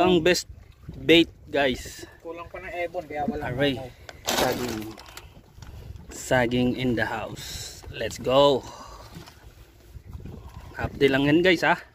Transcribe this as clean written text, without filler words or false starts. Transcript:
ang best bait guys. Kulang pa ng ebon kaya wala. Aray, saging in the house. Let's go. Update lang yan guys ha.